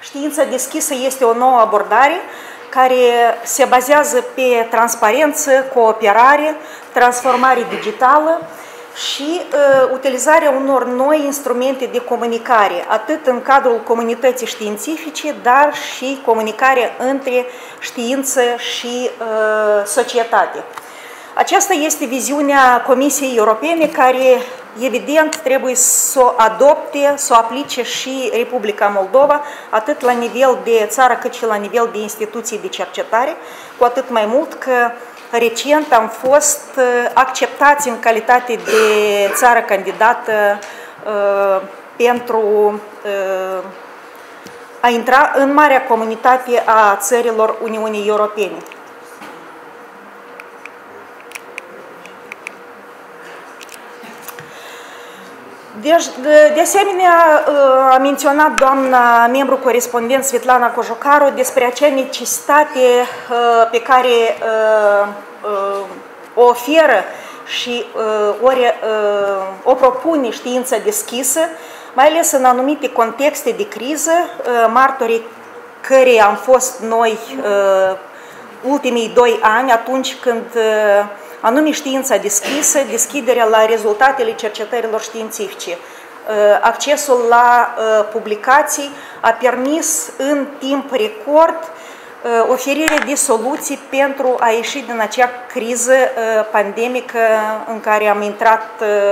Știința deschisă este o nouă abordare care se bazează pe transparență, cooperare, transformare digitală și utilizarea unor noi instrumente de comunicare, atât în cadrul comunității științifice, dar și comunicarea între știință și societate. Aceasta este viziunea Comisiei Europene care, evident, trebuie să o adopte, să o aplice și Republica Moldova, atât la nivel de țară cât și la nivel de instituții de cercetare, cu atât mai mult că recent am fost acceptați în calitate de țară candidată pentru a intra în marea comunitate a țărilor Uniunii Europene. De asemenea, a menționat doamna membru corespondent Svetlana Cojocaru despre acea necesitate pe care o oferă și o propune știința deschisă, mai ales în anumite contexte de criză, martorii cărei am fost noi ultimii 2 ani, atunci când anume știința deschisă, deschiderea la rezultatele cercetărilor științifice, accesul la publicații a permis în timp record oferirea de soluții pentru a ieși din acea criză pandemică în care am intrat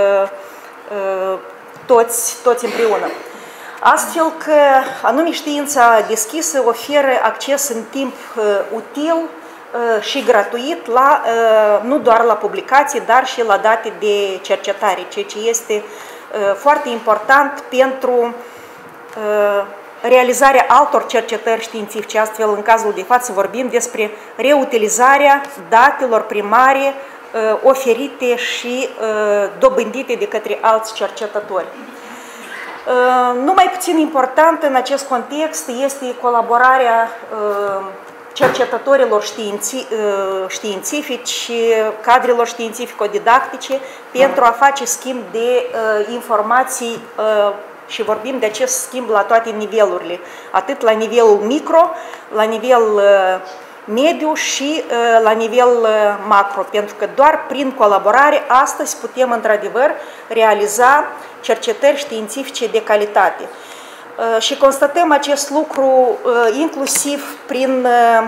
toți împreună. Astfel că anume știința deschisă oferă acces în timp util și gratuit nu doar la publicații, dar și la date de cercetare, ceea ce este foarte important pentru realizarea altor cercetări științifice. Astfel, în cazul de față, vorbim despre reutilizarea datelor primare oferite și dobândite de către alți cercetători. Nu mai puțin important în acest context este colaborarea cercetătorilor științifici, cadrelor științifico-didactice pentru a face schimb de informații și vorbim de acest schimb la toate nivelurile, atât la nivelul micro, la nivel mediu și la nivel macro, pentru că doar prin colaborare astăzi putem într-adevăr realiza cercetări științifice de calitate. Și constatăm acest lucru inclusiv prin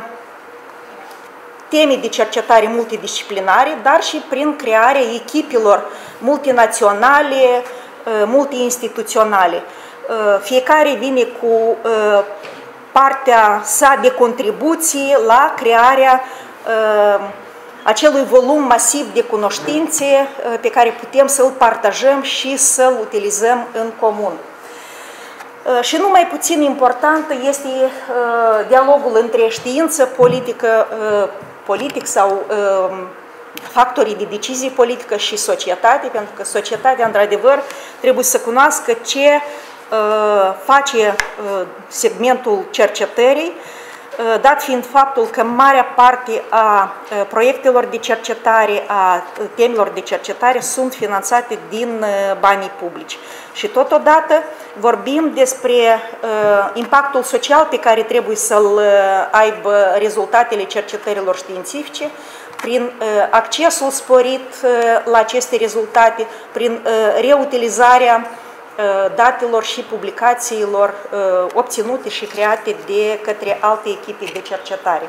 teme de cercetare multidisciplinare, dar și prin crearea echipelor multinaționale, multiinstituționale. Fiecare vine cu partea sa de contribuție la crearea acelui volum masiv de cunoștințe pe care putem să-l partajăm și să-l utilizăm în comun. Și nu mai puțin important este dialogul între știință, politic sau factorii de decizie politică și societate, pentru că societatea, într-adevăr, trebuie să cunoască ce face segmentul cercetării, dat fiind faptul că marea parte a proiectelor de cercetare, a temelor de cercetare sunt finanțate din banii publici. Și totodată vorbim despre impactul social pe care trebuie să-l aibă rezultatele cercetărilor științifice, prin accesul sporit la aceste rezultate, prin reutilizarea datelor și publicațiilor obținute și create de către alte echipe de cercetare.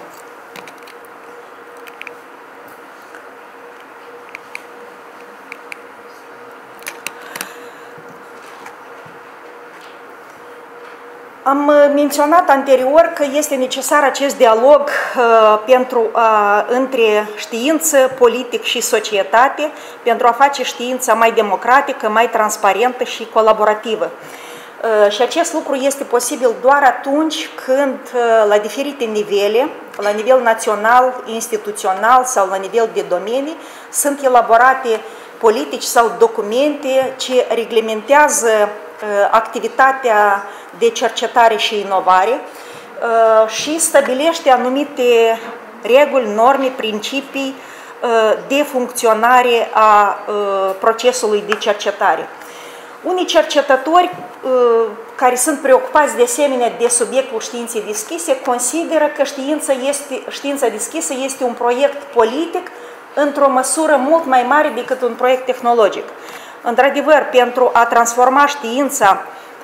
Am menționat anterior că este necesar acest dialog între știință, politic și societate pentru a face știința mai democratică, mai transparentă și colaborativă. Și acest lucru este posibil doar atunci când la diferite nivele, la nivel național, instituțional sau la nivel de domenii, sunt elaborate politici sau documente ce reglementează activitatea de cercetare și inovare și stabilește anumite reguli, norme, principii de funcționare a procesului de cercetare. Unii cercetători care sunt preocupați de asemenea de subiectul științei deschise consideră că știința deschisă este un proiect politic într-o măsură mult mai mare decât un proiect tehnologic. Într-adevăr, pentru a transforma știința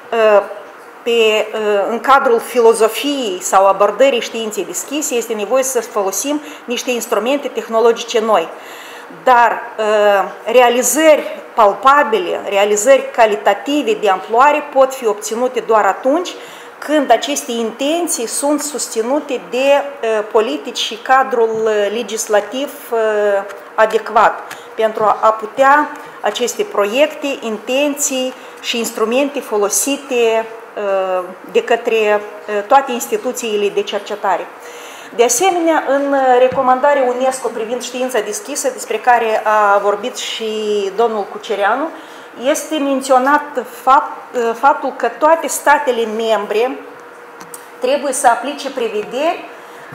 în cadrul filozofiei sau abordării științei deschise, este nevoie să folosim niște instrumente tehnologice noi. Dar realizări palpabile, realizări calitative de amploare pot fi obținute doar atunci când aceste intenții sunt susținute de politici și cadrul legislativ adecvat pentru a putea aceste proiecte, intenții și instrumente folosite de către toate instituțiile de cercetare. De asemenea, în recomandarea UNESCO privind știința deschisă, despre care a vorbit și domnul Cucereanu, este menționat faptul că toate statele membre trebuie să aplice prevederi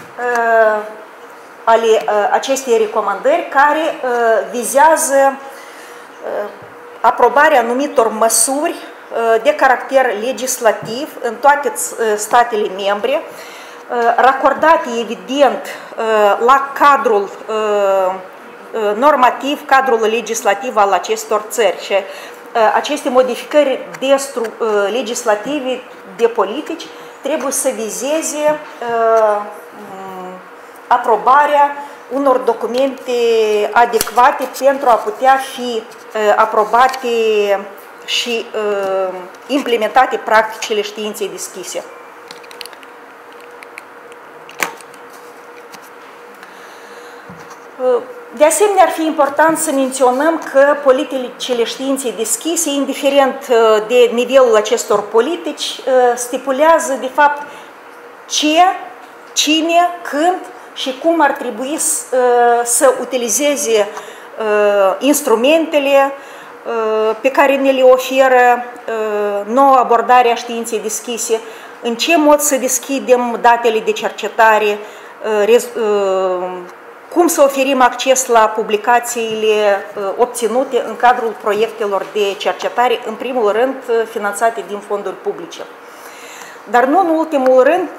ale acestei recomandări care vizează aprobarea anumitor măsuri de caracter legislativ în toate statele membre, racordate evident la cadrul normativ, cadrul legislativ al acestor țări. Și aceste modificări legislative de politici trebuie să vizeze aprobarea unor documente adecvate pentru a putea fi aprobate și implementate practicile științei deschise. De asemenea, ar fi important să menționăm că politicile științei deschise, indiferent de nivelul acestor politici, stipulează, de fapt, ce, cine, când și cum ar trebui să utilizeze instrumentele pe care ne le oferă noua abordare a științei deschise, în ce mod să deschidem datele de cercetare, cum să oferim acces la publicațiile obținute în cadrul proiectelor de cercetare, în primul rând finanțate din fonduri publice. Dar nu în ultimul rând,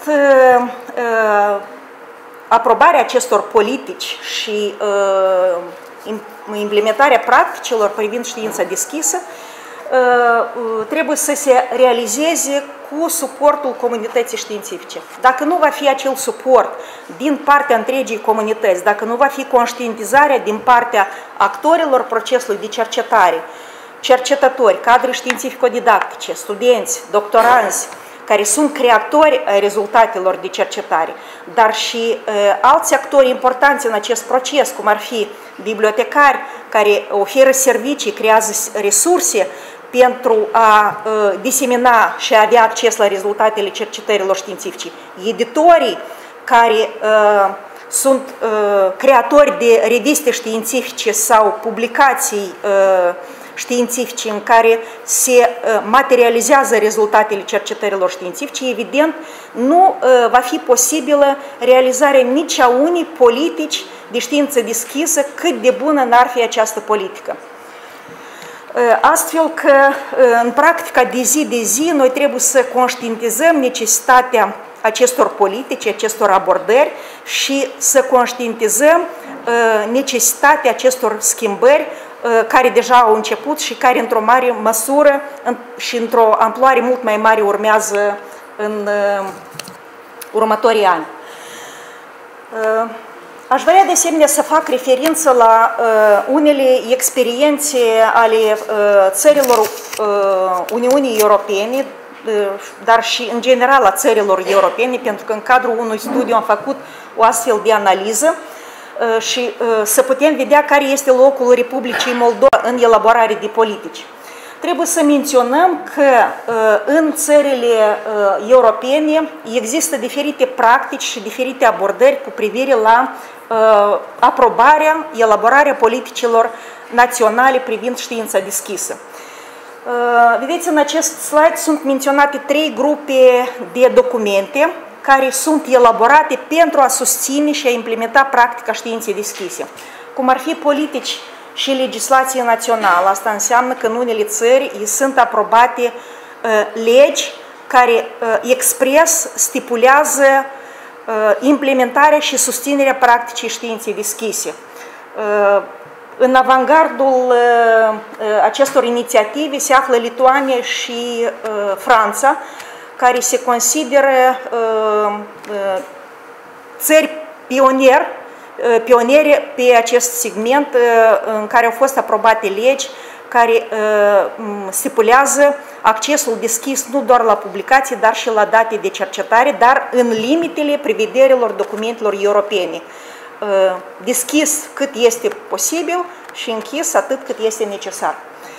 aprobarea acestor politici și implementarea practicilor privind știința deschisă trebuie să se realizeze cu suportul comunității științifice. Dacă nu va fi acel suport din partea întregii comunități, dacă nu va fi conștientizarea din partea actorilor procesului de cercetare, cercetători, cadre științifico-didactice, studenți, doctoranți, care sunt creatori ai rezultatelor de cercetare, dar și alți actori importanți în acest proces, cum ar fi bibliotecari care oferă servicii, creează resurse pentru a disemina și a avea acces la rezultatele cercetărilor științifice, editorii care sunt creatori de reviste științifice sau publicații științifice în care se materializează rezultatele cercetărilor științifice, evident, nu va fi posibilă realizarea nici a unei politici de știință deschisă, cât de bună n-ar fi această politică. Astfel că, în practica de zi, noi trebuie să conștientizăm necesitatea acestor politici, acestor abordări și să conștientizăm necesitatea acestor schimbări care deja au început și care într-o mare măsură și într-o amploare mult mai mare urmează în următorii ani. Aș vrea de asemenea să fac referință la unele experiențe ale țărilor Uniunii Europene, dar și în general a țărilor europene, pentru că în cadrul unui studiu am făcut o astfel de analiză și să putem vedea care este locul Republicii Moldova în elaborare de politici. Trebuie să menționăm că în țările europene există diferite practici și diferite abordări cu privire la aprobarea, elaborarea politicilor naționale privind știința deschisă. Vedeți, în acest slide sunt menționate 3 grupe de documente care sunt elaborate pentru a susține și a implementa practica științei deschise, cum ar fi politici și legislație națională. Asta înseamnă că în unele țări sunt aprobate legi care expres stipulează implementarea și susținerea practicii științei deschise. În avangardul acestor inițiative se află Lituania și Franța, care se consideră țări pioniere pe acest segment, în care au fost aprobate legi care stipulează accesul deschis nu doar la publicații, dar și la date de cercetare, dar în limitele prevederilor documentelor europene. Deschis cât este posibil și închis atât cât este necesar.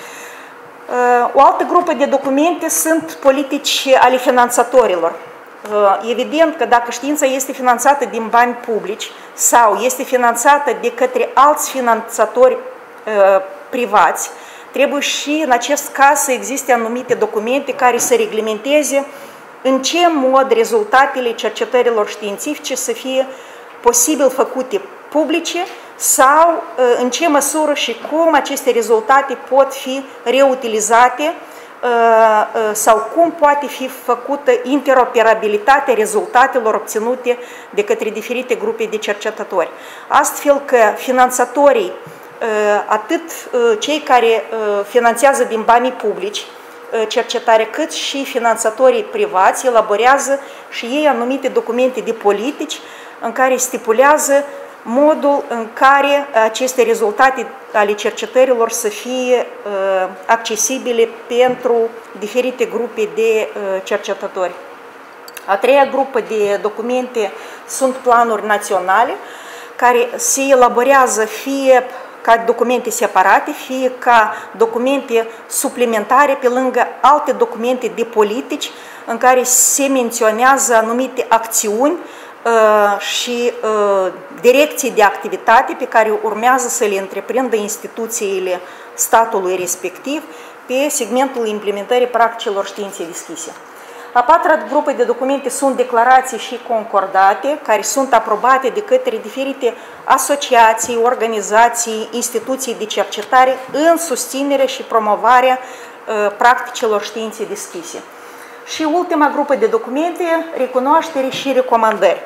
O altă grupă de documente sunt politici ale finanțatorilor. Evident că dacă știința este finanțată din bani publici sau este finanțată de către alți finanțatori privați, trebuie și în acest caz să existe anumite documente care să reglementeze în ce mod rezultatele cercetărilor științifice să fie posibil făcute publice sau în ce măsură și cum aceste rezultate pot fi reutilizate sau cum poate fi făcută interoperabilitatea rezultatelor obținute de către diferite grupe de cercetători. Astfel că finanțatorii, atât cei care finanțează din banii publici cercetare, cât și finanțatorii privați, elaborează și ei anumite documente de politici în care stipulează modul în care aceste rezultate ale cercetărilor să fie accesibile pentru diferite grupe de cercetători. A treia grupă de documente sunt planuri naționale, care se elaborează fie ca documente separate, fie ca documente suplimentare pe lângă alte documente de politici în care se menționează anumite acțiuni și direcții de activitate pe care urmează să le întreprindă instituțiile statului respectiv pe segmentul implementării practicilor științei deschise. A patra grupă de documente sunt declarații și concordate, care sunt aprobate de către diferite asociații, organizații, instituții de cercetare în susținerea și promovarea practicilor științei deschise. Și ultima grupă de documente, recunoaștere și recomandări,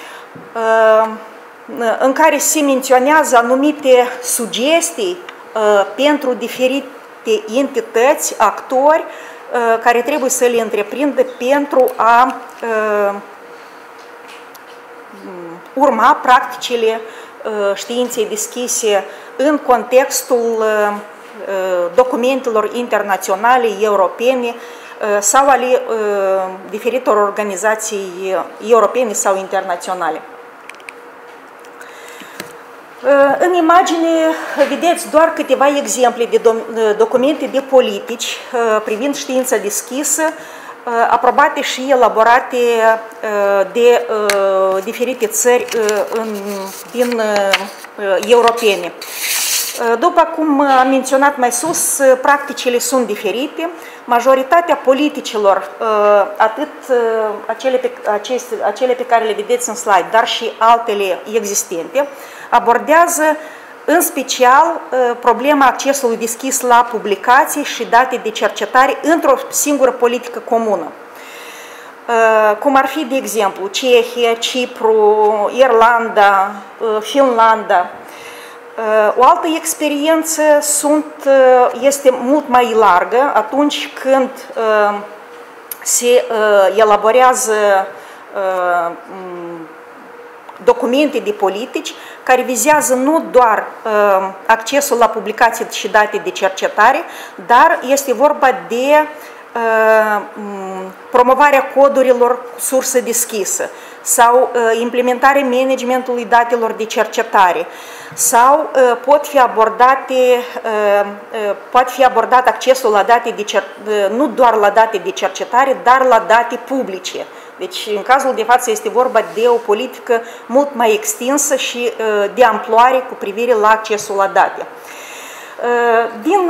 în care se menționează anumite sugestii pentru diferite entități, actori, care trebuie să le întreprindă pentru a urma practicile științei deschise în contextul documentelor internaționale, europene sau ale diferitor organizații europene sau internaționale. În imagine vedeți doar câteva exemple de documente de politici privind știința deschisă, aprobate și elaborate de diferite țări europene. După cum am menționat mai sus, practicile sunt diferite. Majoritatea politicilor, atât acele pe care le vedeți în slide, dar și altele existente, abordează în special problema accesului deschis la publicații și date de cercetare într-o singură politică comună. Cum ar fi, de exemplu, Cehia, Cipru, Irlanda, Finlanda. O altă experiență este mult mai largă atunci când se elaborează documente de politici care vizează nu doar accesul la publicații și date de cercetare, dar este vorba de promovarea codurilor sursă deschisă sau implementarea managementului datelor de cercetare sau poate fi abordat accesul la date nu doar la date de cercetare, dar la date publice. Deci, în cazul de față, este vorba de o politică mult mai extinsă și de amploare cu privire la accesul la date. Din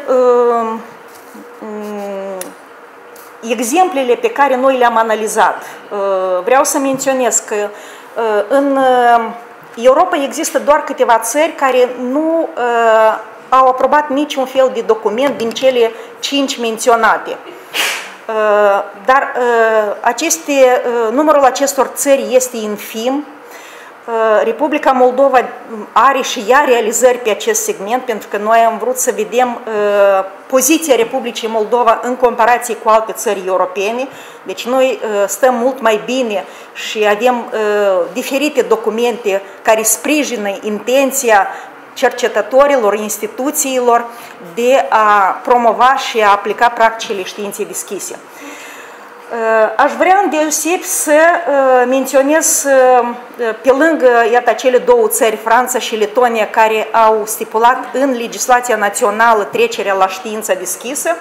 exemplele pe care noi le-am analizat, vreau să menționez că în Europa există doar câteva țări care nu au aprobat niciun fel de document din cele 5 menționate. Dar numărul acestor țări este infim. Republica Moldova are și ea realizări pe acest segment, pentru că noi am vrut să vedem poziția Republicii Moldova în comparație cu alte țări europene. Deci noi stăm mult mai bine și avem diferite documente care sprijină intenția cercetătorilor, instituțiilor de a promova și a aplica practicile științei deschise. Aș vrea îndeosebi să menționez, pe lângă, iată, cele două țări, Franța și Letonia, care au stipulat în legislația națională trecerea la știința deschisă,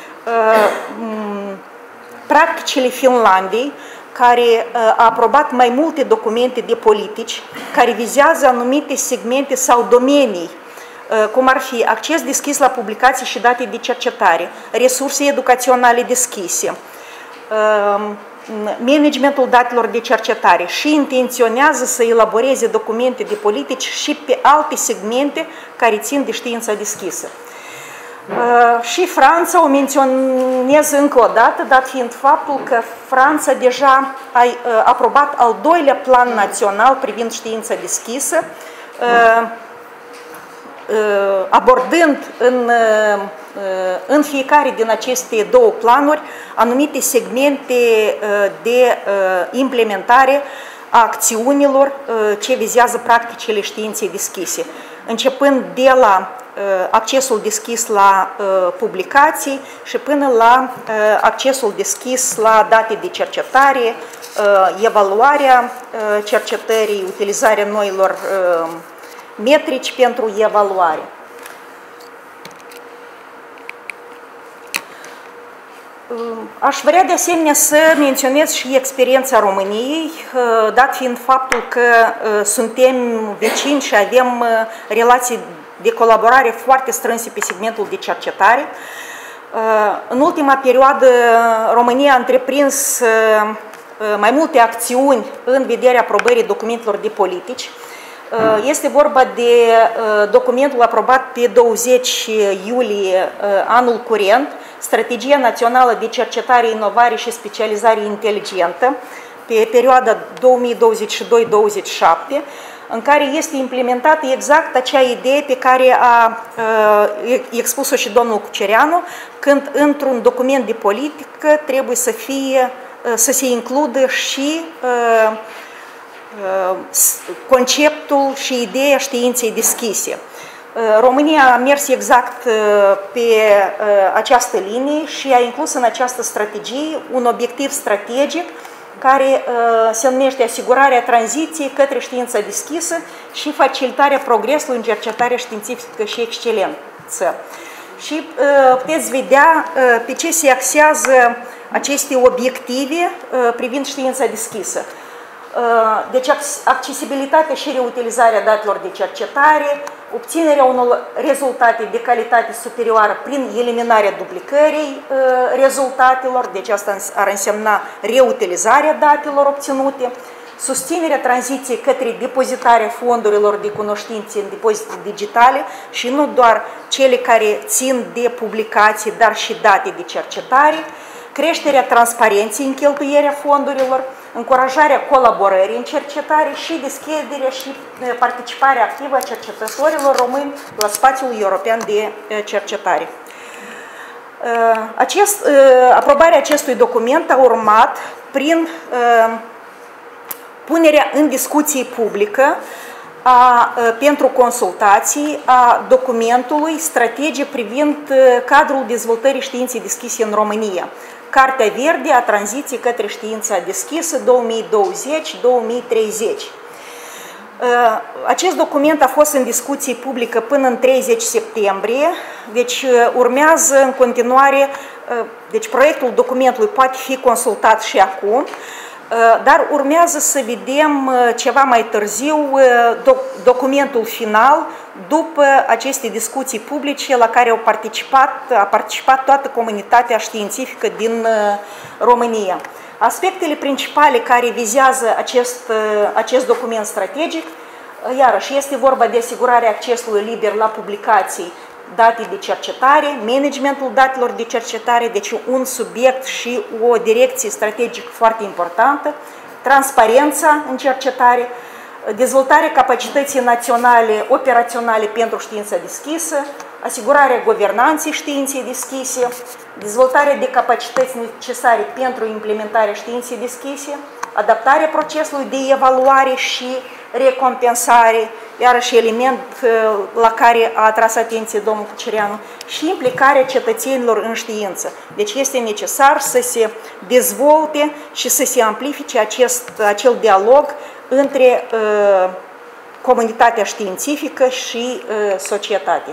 practicile Finlandei, care a aprobat mai multe documente de politici care vizează anumite segmente sau domenii, cum ar fi acces deschis la publicații și date de cercetare, resurse educaționale deschise, managementul datelor de cercetare, și intenționează să elaboreze documente de politici și pe alte segmente care țin de știința deschisă. Și Franța o menționez încă o dată, dat fiind faptul că Franța deja a aprobat al doilea plan național privind știința deschisă, abordând în fiecare din aceste două planuri anumite segmente de implementare a acțiunilor ce vizează practicile științei deschise, începând de la accesul deschis la publicații și până la accesul deschis la date de cercetare, evaluarea cercetării, utilizarea noilor metrici pentru evaluare. Aș vrea de asemenea să menționez și experiența României, dat fiind faptul că suntem vecini și avem relații de colaborare foarte strânse pe segmentul de cercetare. În ultima perioadă, România a întreprins mai multe acțiuni în vederea aprobării documentelor de politici. Este vorba de documentul aprobat pe 20 iulie anul curent, Strategia Națională de Cercetare, Inovare și Specializare Inteligentă, pe perioada 2022-2027, în care este implementată exact acea idee pe care a expus-o și domnul Cucereanu, când într-un document de politică trebuie să se includă și conceptul și ideea științei deschise. România a mers exact pe această linie și a inclus în această strategie un obiectiv strategic care se numește asigurarea tranziției către știința deschisă și facilitarea progresului în cercetarea științifică și excelență. Și puteți vedea pe ce se axează aceste obiective privind știința deschisă. Deci accesibilitatea și reutilizarea datelor de cercetare, obținerea unor rezultate de calitate superioară prin eliminarea duplicării rezultatelor, deci asta ar însemna reutilizarea datelor obținute, susținerea tranziției către depozitarea fondurilor de cunoștințe în depozite digitale și nu doar cele care țin de publicații, dar și date de cercetare, creșterea transparenței în cheltuirea fondurilor, încurajarea colaborării în cercetare și deschiderea și participarea activă a cercetătorilor români la spațiul european de cercetare. Aprobarea acestui document a urmat prin punerea în discuție publică pentru consultații a documentului strategic privind cadrul dezvoltării științei deschise în România, Cartea Verde a tranziției către știința deschisă 2020-2030. Acest document a fost în discuție publică până în 30 septembrie, deci urmează în continuare, deci proiectul documentului poate fi consultat și acum, dar urmează să vedem ceva mai târziu documentul final după aceste discuții publice la care a participat toată comunitatea științifică din România. Aspectele principale care vizează acest document strategic Iarăși, este vorba de asigurarea accesului liber la publicații, date de cercetare, managementul datelor de cercetare, deci un subiect și o direcție strategică foarte importantă, transparența în cercetare, dezvoltarea capacității naționale operaționale pentru știința deschisă, asigurarea guvernanței științei deschise, dezvoltarea de capacități necesare pentru implementarea științei deschise, adaptarea procesului de evaluare și recompensare, iarăși element la care a atras atenție domnul Cucereanu, și implicarea cetățenilor în știință. Deci este necesar să se dezvolte și să se amplifice acel dialog între comunitatea științifică și societate.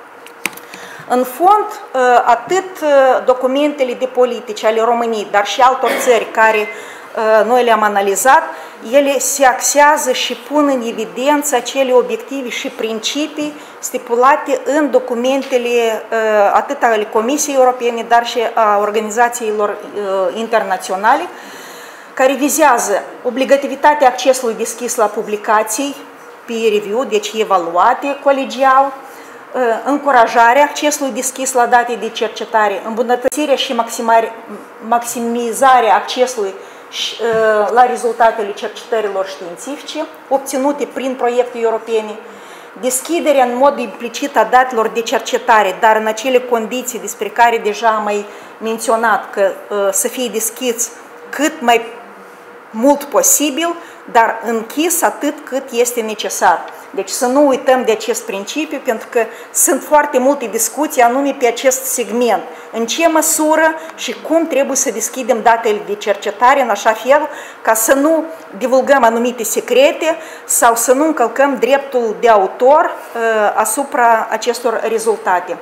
În fond, atât documentele de politici ale României, dar și altor țări care noi le-am analizat, ele se axează și pun în evidență acele obiective și principii stipulate în documentele atât ale Comisiei Europene, dar și a organizațiilor internaționale, care vizează obligativitatea accesului deschis la publicații, peer review, deci evaluate colegial, încurajarea accesului deschis la date de cercetare, îmbunătățirea și maximizarea accesului la rezultatele cercetărilor științifice obținute prin proiecte europene, deschiderea în mod implicit a datelor de cercetare, dar în acele condiții despre care deja am mai menționat, că să fie deschis cât mai mult posibil, dar închis atât cât este necesar. Deci să nu uităm de acest principiu, pentru că sunt foarte multe discuții anume pe acest segment. În ce măsură și cum trebuie să deschidem datele de cercetare în așa fel ca să nu divulgăm anumite secrete sau să nu încălcăm dreptul de autor asupra acestor rezultate.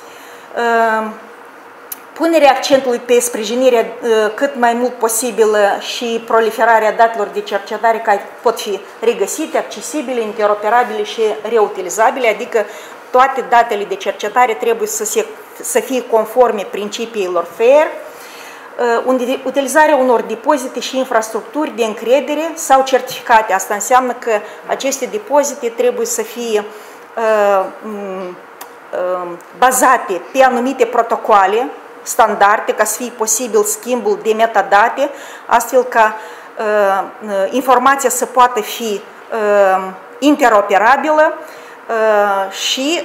Punerea accentului pe sprijinirea cât mai mult posibilă și proliferarea datelor de cercetare care pot fi regăsite, accesibile, interoperabile și reutilizabile, adică toate datele de cercetare trebuie să fie conforme principiilor FAIR, utilizarea unor depozite și infrastructuri de încredere sau certificate. Asta înseamnă că aceste depozite trebuie să fie bazate pe anumite protocoale standarde, ca să fie posibil schimbul de metadate, astfel ca informația să poată fi interoperabilă și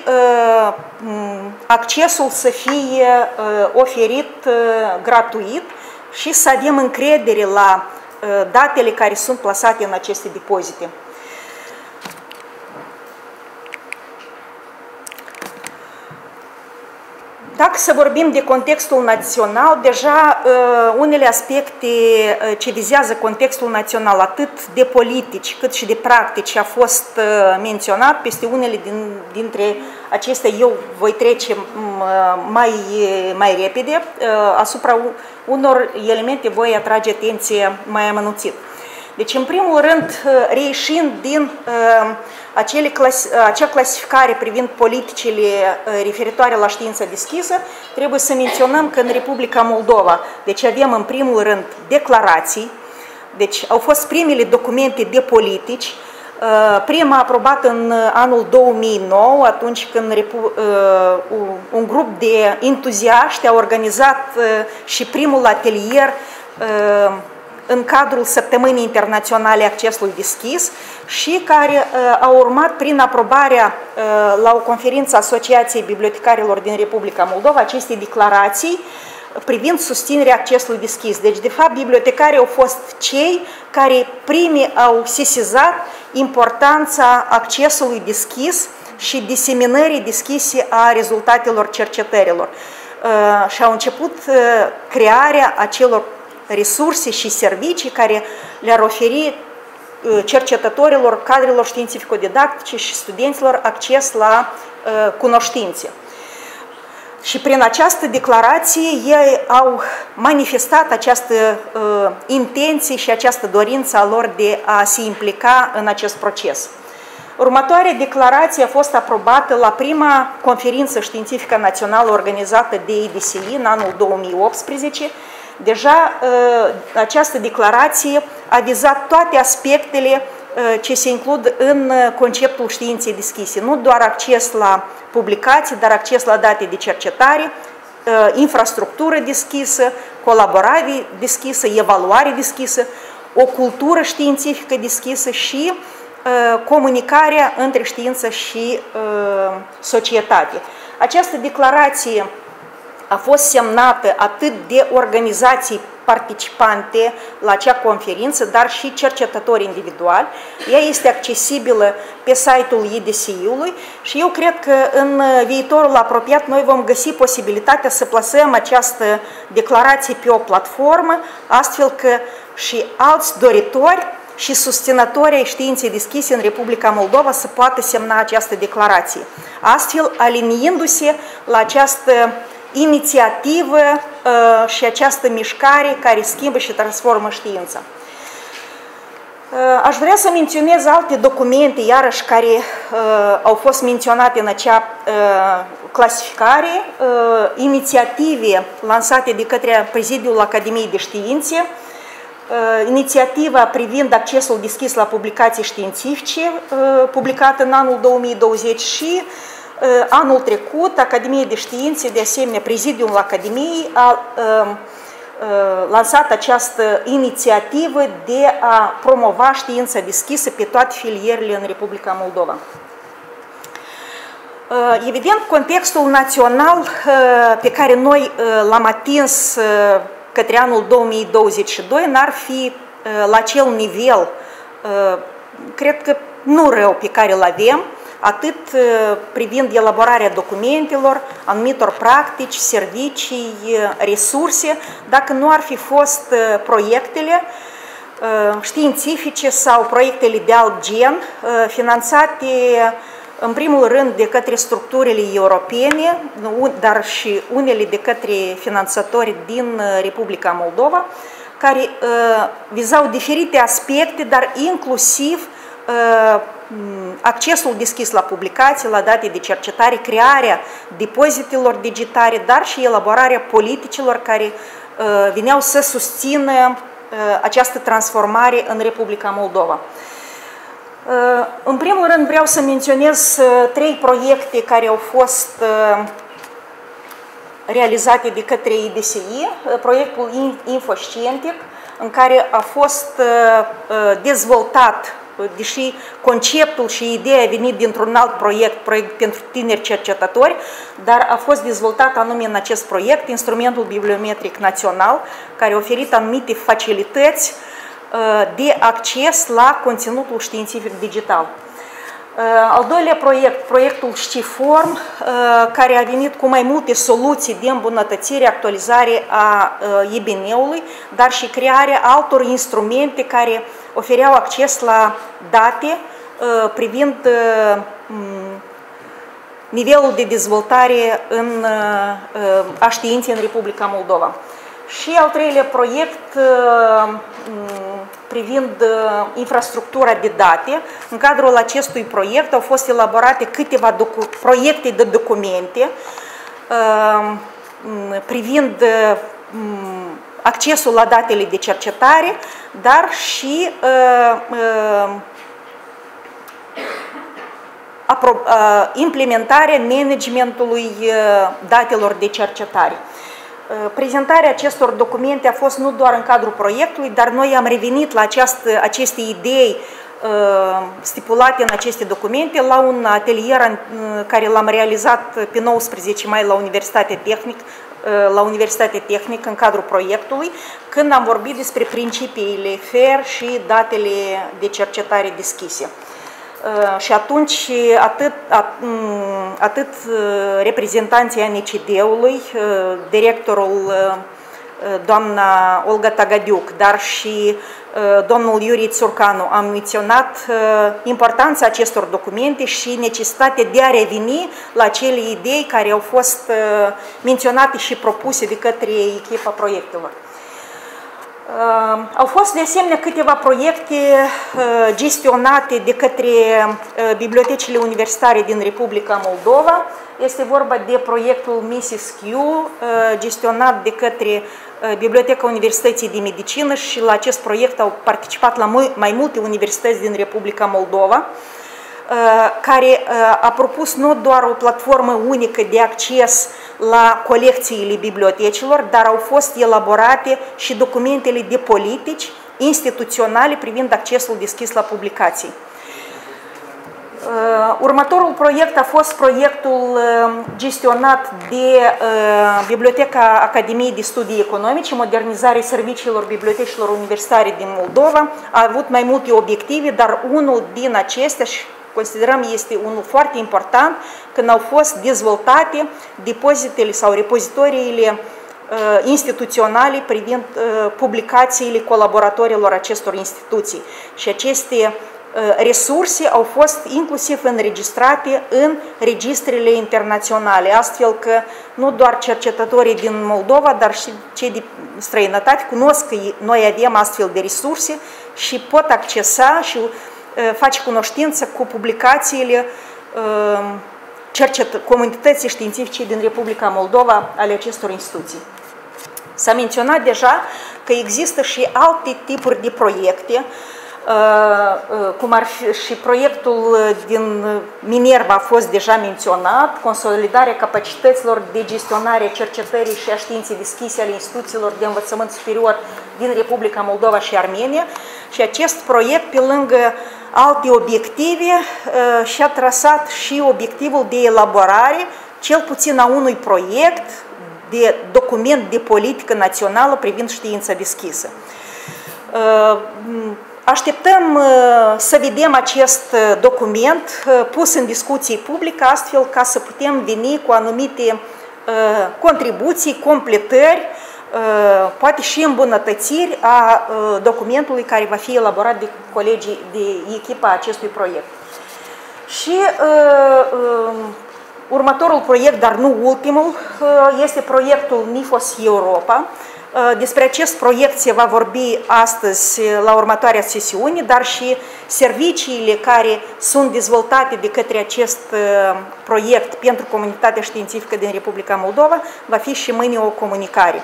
accesul să fie oferit gratuit și să avem încredere la datele care sunt plasate în aceste depozite. Dacă să vorbim de contextul național, deja unele aspecte ce vizează contextul național, atât de politici cât și de practici, a fost menționat. Peste unele dintre acestea eu voi trece mai repede, asupra unor elemente voi atrage atenție mai amănunțit. Deci, în primul rând, reieșind din acea clasificare privind politicile referitoare la știința deschisă, trebuie să menționăm că în Republica Moldova, deci avem în primul rând declarații, deci au fost primele documente de politici, prima aprobată în anul 2009, atunci când un grup de entuziaști a organizat și primul atelier în cadrul Săptămânii Internaționale Accesului Deschis și care a urmat prin aprobarea la o conferință a Asociației Bibliotecarilor din Republica Moldova acestei declarații privind susținerea accesului deschis. Deci, de fapt, bibliotecarii au fost cei care primii au sesizat importanța accesului deschis și diseminării deschise a rezultatelor cercetărilor și au început crearea acelor resurse și servicii care le-ar oferi cercetătorilor, cadrelor științifico-didactice și studenților acces la cunoștințe. Și prin această declarație ei au manifestat această intenție și această dorință a lor de a se implica în acest proces. Următoarea declarație a fost aprobată la prima conferință științifică națională organizată de EDSI în anul 2018. Deja această declarație a vizat toate aspectele ce se includ în conceptul științei deschise. Nu doar acces la publicații, dar acces la date de cercetare, infrastructură deschisă, colaborare deschisă, evaluare deschisă, o cultură științifică deschisă și comunicarea între știință și societate. Această declarație a fost semnată atât de organizații participante la acea conferință, dar și cercetători individuali. Ea este accesibilă pe site-ul IDSI-ului și eu cred că în viitorul apropiat noi vom găsi posibilitatea să plasăm această declarație pe o platformă, astfel că și alți doritori și susținători ai științei deschise în Republica Moldova să poată semna această declarație, astfel aliniindu-se la această inițiativă și această mișcare care schimbă și transformă știința. Aș vrea să menționez alte documente, iarăși, care au fost menționate în acea clasificare, inițiative lansate de către Prezidiul Academiei de Științe, inițiativa privind accesul deschis la publicații științifice, publicată în anul 2020 și anul trecut, Academia de Științe, de asemenea, Prezidiul Academiei a lansat această inițiativă de a promova știința deschisă pe toate filierele în Republica Moldova. Evident, contextul național pe care noi l-am atins către anul 2022 n-ar fi la acel nivel, cred că nu rău, pe care îl avem, atât privind elaborarea documentelor, anumitor practici, servicii, resurse, dacă nu ar fi fost proiectele științifice sau proiectele de alt gen, finanțate în primul rând de către structurile europene, dar și unele de către finanțatori din Republica Moldova, care vizau diferite aspecte, dar inclusiv accesul deschis la publicații, la date de cercetare, crearea depozitelor digitale, dar și elaborarea politicilor care veneau să susțină această transformare în Republica Moldova. În primul rând vreau să menționez 3 proiecte care au fost realizate de către IDSI, proiectul InfoScientic, în care a fost dezvoltat, deși conceptul și ideea a venit dintr-un alt proiect pentru tineri cercetători, dar a fost dezvoltat anume în acest proiect instrumentul bibliometric național, care a oferit anumite facilități de acces la conținutul științific digital. Al doilea proiect, proiectul Știform, care a venit cu mai multe soluții de îmbunătățire, actualizare a IBN-ului, dar și crearea altor instrumente care ofereau acces la date privind nivelul de dezvoltare a științei în Republica Moldova. Și al treilea proiect privind infrastructura de date. În cadrul acestui proiect au fost elaborate câteva proiecte de documente privind accesul la datele de cercetare, dar și implementarea managementului datelor de cercetare. Prezentarea acestor documente a fost nu doar în cadrul proiectului, dar noi am revenit la aceste idei stipulate în aceste documente la un atelier care l-am realizat pe 19 mai la Universitatea Tehnică în cadrul proiectului, când am vorbit despre principiile FAIR și datele de cercetare deschise. Și atunci atât reprezentanții ANCD-ului, directorul doamna Olga Tagadiuc, dar și domnul Iurie Țurcanu am menționat importanța acestor documente și necesitatea de a reveni la acele idei care au fost menționate și propuse de către echipa proiectelor. Au fost de asemenea câteva proiecte gestionate de către bibliotecile universitare din Republica Moldova. Este vorba de proiectul Mrs. Q, gestionat de către Biblioteca Universității de Medicină și la acest proiect au participat la mai multe universități din Republica Moldova, care a propus nu doar o platformă unică de acces la colecțiile bibliotecilor, dar au fost elaborate și documentele de politici instituționale privind accesul deschis la publicații. Următorul proiect a fost proiectul gestionat de Biblioteca Academiei de Studii Economice, modernizarea serviciilor bibliotecilor universitare din Moldova. A avut mai multe obiective, dar unul din acestea, și considerăm este unul foarte important, când au fost dezvoltate depozitele sau repozitoriile instituționale privind publicațiile colaboratorilor acestor instituții. Și aceste resurse au fost inclusiv înregistrate în registrele internaționale, astfel că nu doar cercetătorii din Moldova, dar și cei de străinătate cunosc că noi avem astfel de resurse și pot accesa și face cunoștință cu publicațiile comunității științifice din Republica Moldova ale acestor instituții. S-a menționat deja că există și alte tipuri de proiecte, cum ar fi și proiectul din Minerva a fost deja menționat, consolidarea capacităților de gestionare, cercetării și a științei deschise ale instituțiilor de învățământ superior din Republica Moldova și Armenia. Și acest proiect, pe lângă alte obiective, și-a trasat și obiectivul de elaborare, cel puțin a unui proiect de document de politică națională privind știința deschisă. Așteptăm să vedem acest document pus în discuție publică, astfel ca să putem veni cu anumite contribuții, completări, poate și îmbunătățiri a documentului care va fi elaborat de colegii de echipa acestui proiect. Și următorul proiect, dar nu ultimul, este proiectul NIFOS Europa. Despre acest proiect se va vorbi astăzi la următoarea sesiune, dar și serviciile care sunt dezvoltate de către acest proiect pentru comunitatea științifică din Republica Moldova, va fi și mâine o comunicare.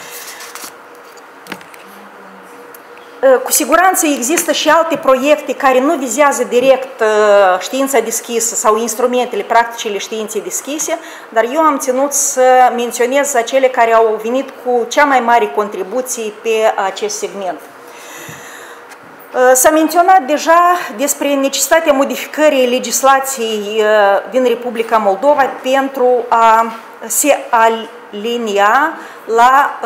Cu siguranță există și alte proiecte care nu vizează direct știința deschisă sau instrumentele, practicile științei deschise, dar eu am ținut să menționez acele care au venit cu cea mai mare contribuție pe acest segment. S-a menționat deja despre necesitatea modificării legislației din Republica Moldova pentru a se alinia la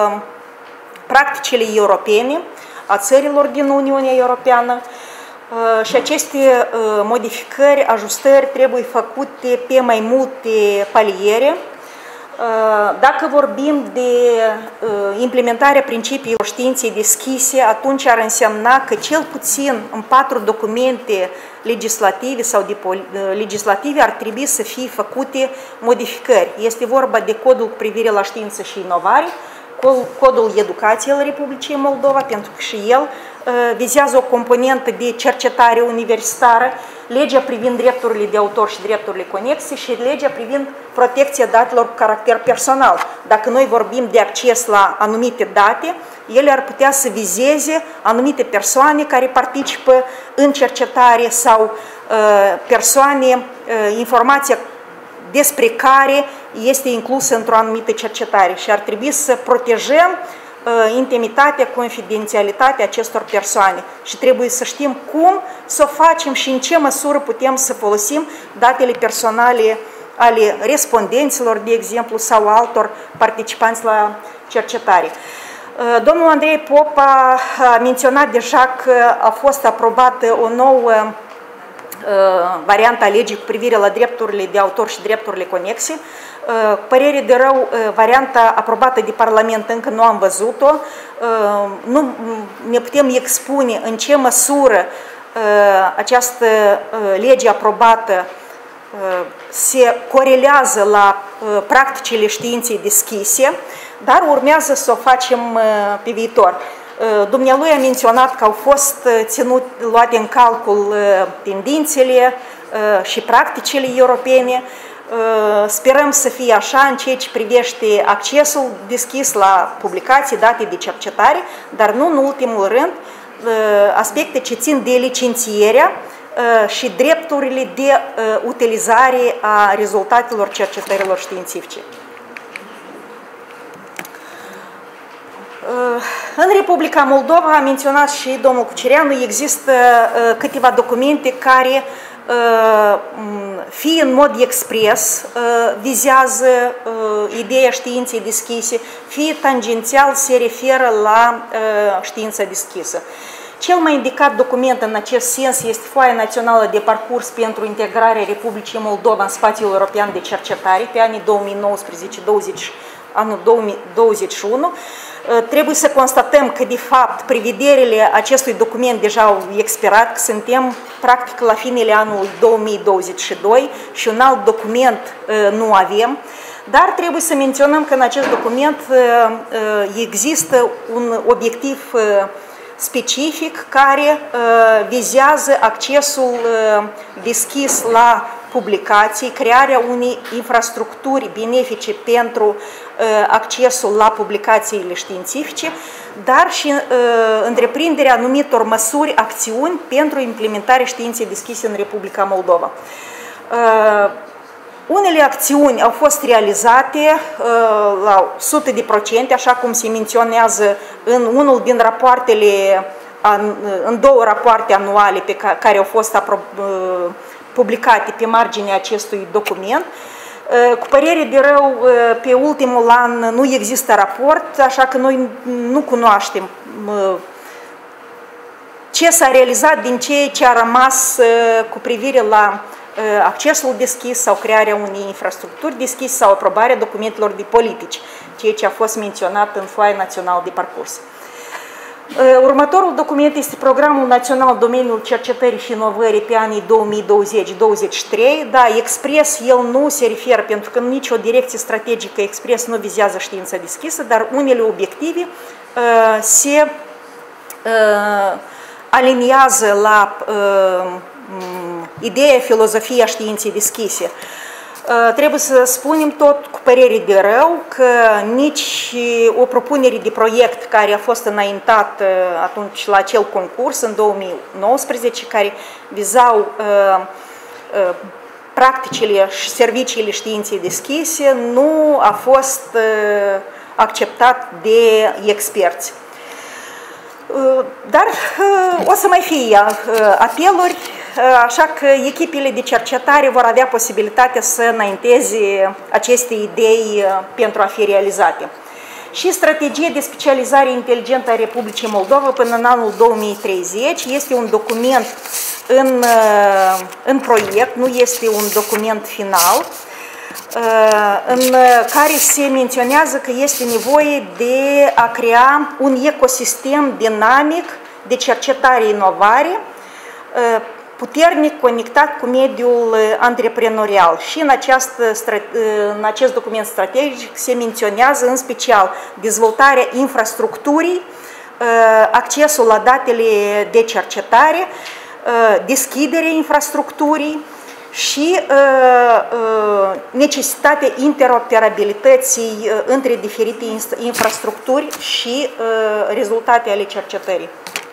practicile europene a țărilor din Uniunea Europeană și aceste modificări, ajustări trebuie făcute pe mai multe paliere. Dacă vorbim de implementarea principiilor științei deschise, atunci ar însemna că cel puțin în 4 documente legislative sau legislative ar trebui să fie făcute modificări. Este vorba de Codul cu privire la știință și inovare, Codul Educației al Republicii Moldova, pentru că și el vizează o componentă de cercetare universitară, legea privind drepturile de autor și drepturile conexe și legea privind protecția datelor cu caracter personal. Dacă noi vorbim de acces la anumite date, ele ar putea să vizeze anumite persoane care participă în cercetare sau persoane, informația despre care este inclusă într-o anumită cercetare și ar trebui să protejăm intimitatea, confidențialitatea acestor persoane și trebuie să știm cum să o facem și în ce măsură putem să folosim datele personale ale respondenților, de exemplu, sau altor participanți la cercetare. Domnul Andrei Pop a menționat deja că a fost aprobată o nouă varianta legii cu privire la drepturile de autor și drepturile conexe. Părere de rău, varianta aprobată de Parlament încă nu am văzut-o. Nu ne putem expune în ce măsură această lege aprobată se corelează la practicile științei deschise, dar urmează să o facem pe viitor. Dumnealui a menționat că au fost luate în calcul tendințele și practicile europene. Sperăm să fie așa în ceea ce privește accesul deschis la publicații, date de cercetare, dar nu în ultimul rând aspecte ce țin de licențierea și drepturile de utilizare a rezultatelor cercetărilor științifice. În Republica Moldova, a menționat și domnul Cucereanu, există câteva documente care fie în mod expres vizează ideea științei deschise, fie tangențial se referă la știința deschisă. Cel mai indicat document în acest sens este Foaia Națională de Parcurs pentru integrarea Republicii Moldova în spațiul european de cercetare pe anii 2019-2020, anul 2021. Trebuie să constatăm că, de fapt, prevederile acestui document deja au expirat, că suntem practic la finele anului 2022 și un alt document nu avem, dar trebuie să menționăm că în acest document există un obiectiv specific care vizează accesul deschis la publicații, crearea unei infrastructuri benefice pentru accesul la publicațiile științifice, dar și întreprinderea anumitor măsuri, acțiuni pentru implementarea științei deschise în Republica Moldova. Unele acțiuni au fost realizate la 100%, așa cum se menționează în unul din rapoartele, în două rapoarte anuale pe care au fost publicate pe marginea acestui document. Cu părere de rău, pe ultimul an nu există raport, așa că noi nu cunoaștem ce s-a realizat din ceea ce a rămas cu privire la accesul deschis sau crearea unei infrastructuri deschise sau aprobarea documentelor de politici, ceea ce a fost menționat în Foaia Națională de Parcurs. Următorul document este Programul Național în domeniul cercetării și inovării pe anii 2020-2023. Da, expres el nu se referă, pentru că nicio direcție strategică expres nu vizează știința deschisă, dar unele obiective se aliniază la ideea, filozofia științei deschise. Trebuie să spunem tot cu părere de rău că nici o propunere de proiect care a fost înaintat atunci la acel concurs în 2019, care vizau practicile și serviciile științei deschise, nu a fost acceptat de experți. Dar o să mai fie apeluri, așa că echipele de cercetare vor avea posibilitatea să înainteze aceste idei pentru a fi realizate. Și strategia de specializare inteligentă a Republicii Moldova până în anul 2030 este un document în proiect, nu este un document final, în care se menționează că este nevoie de a crea un ecosistem dinamic de cercetare-inovare, puternic conectat cu mediul antreprenorial. Și în acest document strategic se menționează în special dezvoltarea infrastructurii, accesul la datele de cercetare, deschiderea infrastructurii și necesitatea interoperabilității între diferite infrastructuri și rezultate ale cercetării.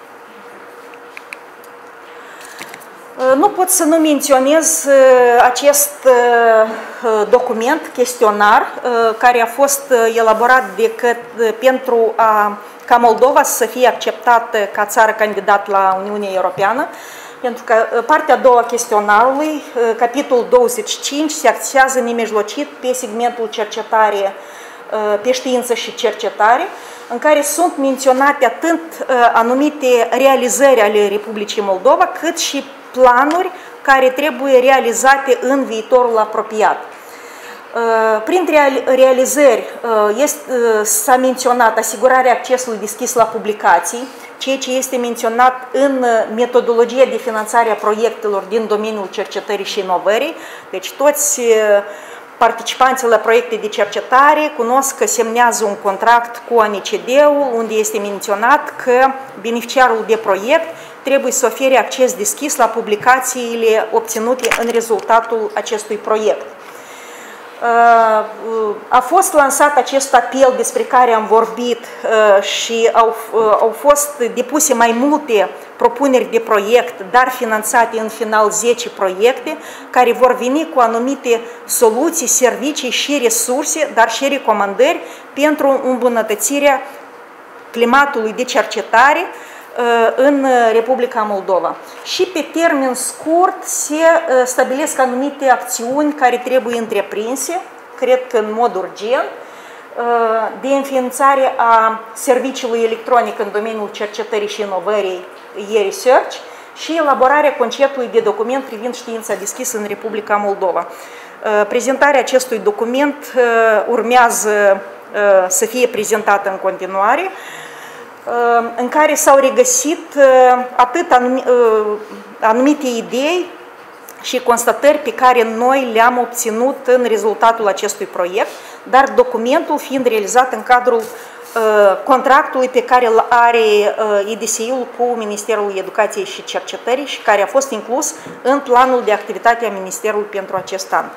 Nu pot să nu menționez acest document, chestionar, care a fost elaborat pentru ca Moldova să fie acceptată ca țară candidat la Uniunea Europeană, pentru că partea a doua a chestionarului, capitolul 25, se axează nemijlocit pe segmentul cercetare, pe știință și cercetare, în care sunt menționate atât anumite realizări ale Republicii Moldova, cât și planuri care trebuie realizate în viitorul apropiat. Printre realizări s-a menționat asigurarea accesului deschis la publicații, ceea ce este menționat în metodologia de finanțare a proiectelor din domeniul cercetării și inovării. Deci toți participanții la proiecte de cercetare cunosc că semnează un contract cu ANCD-ul, unde este menționat că beneficiarul de proiect trebuie să ofere acces deschis la publicațiile obținute în rezultatul acestui proiect. A fost lansat acest apel despre care am vorbit și au fost depuse mai multe propuneri de proiect, dar finanțate în final 10 proiecte, care vor veni cu anumite soluții, servicii și resurse, dar și recomandări pentru îmbunătățirea climatului de cercetare în Republica Moldova. Și pe termen scurt se stabilesc anumite acțiuni care trebuie întreprinse, cred că în mod urgent, de înființare a serviciului electronic în domeniul cercetării și inovării e-research și elaborarea conceptului de document privind știința deschisă în Republica Moldova. Prezentarea acestui document urmează să fie prezentată în continuare, în care s-au regăsit atât anumite idei și constatări pe care noi le-am obținut în rezultatul acestui proiect, dar documentul fiind realizat în cadrul contractului pe care îl are EDSI-ul cu Ministerul Educației și Cercetării și care a fost inclus în planul de activitate a Ministerului pentru acest an.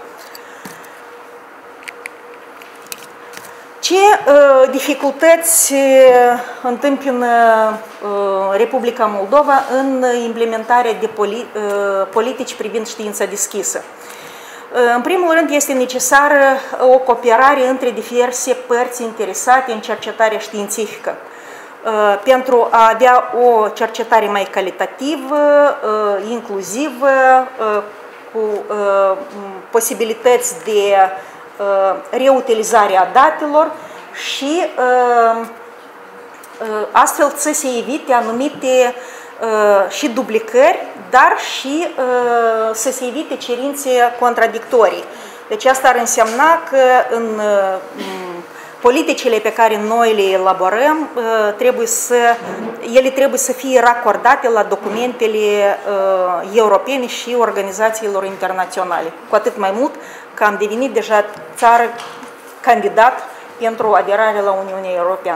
Ce dificultăți întâmpină Republica Moldova în implementarea de politici privind știința deschisă? În primul rând, este necesară o cooperare între diverse părți interesate în cercetarea științifică pentru a avea o cercetare mai calitativă, inclusivă, cu posibilități de reutilizarea datelor și astfel să se evite anumite și duplicări, dar și să se evite cerințe contradictorii. Deci asta ar însemna că în politicile pe care noi le elaborăm, ele trebuie să fie racordate la documentele europene și organizațiilor internaționale. Cu atât mai mult că am devenit deja țară candidat pentru aderare la Uniunea Europeană.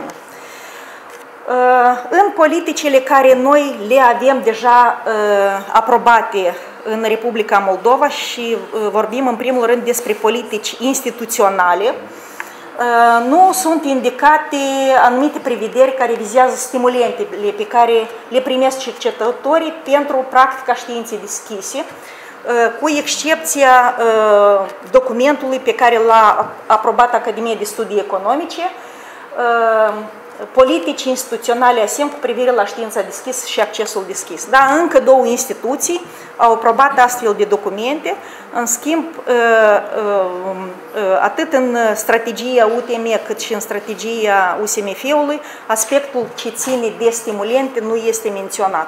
În politicile care noi le avem deja aprobate în Republica Moldova și vorbim în primul rând despre politici instituționale, nu sunt indicate anumite prevederi care vizează stimulentele pe care le primesc cercetătorii pentru practica științei deschise, cu excepția documentului pe care l-a aprobat Academia de Studii Economice, politici instituționale ASEM cu privire la știința deschisă și accesul deschis. Da, încă două instituții au aprobat astfel de documente, în schimb, atât în strategia UTM cât și în strategia USMF-ului, aspectul ce ține de stimulente nu este menționat.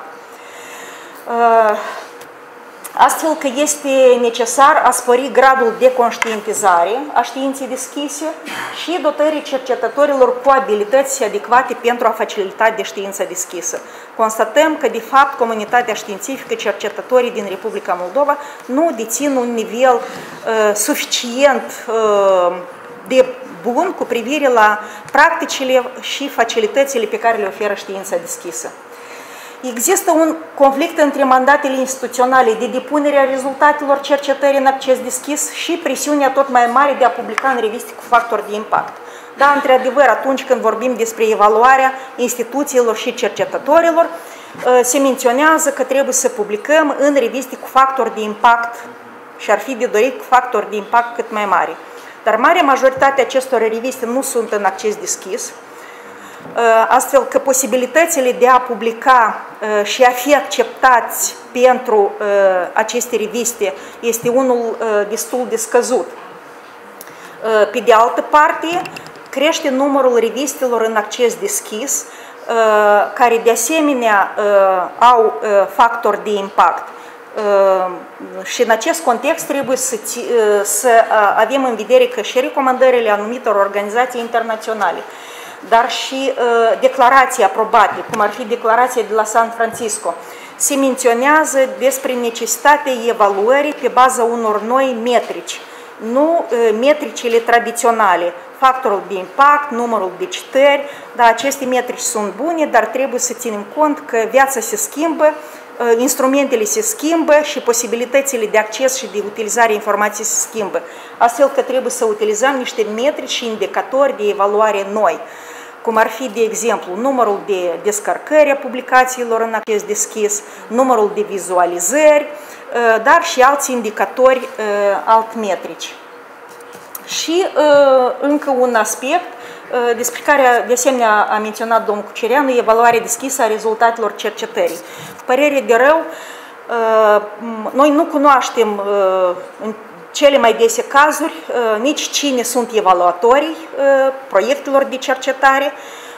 Astfel că este necesar a spori gradul de conștientizare a științei deschise și dotării cercetătorilor cu abilități adecvate pentru a facilita de știința deschisă. Constatăm că, de fapt, comunitatea științifică, cercetătorii din Republica Moldova nu dețin un nivel suficient de bun cu privire la practicile și facilitățile pe care le oferă știința deschisă. Există un conflict între mandatele instituționale de depunere a rezultatelor cercetării în acces deschis și presiunea tot mai mare de a publica în reviste cu factori de impact. Da, într-adevăr, atunci când vorbim despre evaluarea instituțiilor și cercetătorilor, se menționează că trebuie să publicăm în reviste cu factori de impact și ar fi de dorit cu factori de impact cât mai mari. Dar marea majoritate acestor reviste nu sunt în acces deschis, astfel că posibilitățile de a publica și a fi acceptați pentru aceste reviste este unul destul de scăzut. Pe de altă parte, crește numărul revistelor în acces deschis, care de asemenea au factori de impact. Și în acest context trebuie să avem în vedere că și recomandările anumitor organizații internaționale, dar și declarații aprobate, cum ar fi declarația de la San Francisco, se menționează despre necesitatea evaluării pe baza unor noi metrici, nu metricile tradiționale, factorul de impact, numărul de citări, dar aceste metrici sunt bune, dar trebuie să ținem cont că viața se schimbă, instrumentele se schimbă și posibilitățile de acces și de utilizare informației se schimbă. Astfel că trebuie să utilizăm niște metrici și indicatori de evaluare noi, cum ar fi, de exemplu, numărul de descărcări a publicațiilor în acces deschis, numărul de vizualizări, dar și alți indicatori altmetrici. Și încă un aspect despre care de asemenea a menționat domnul Cucereanu, evaluarea deschisă a rezultatelor cercetării. Cu părere de rău, noi nu cunoaștem în cele mai dese cazuri nici cine sunt evaluatorii proiectelor de cercetare,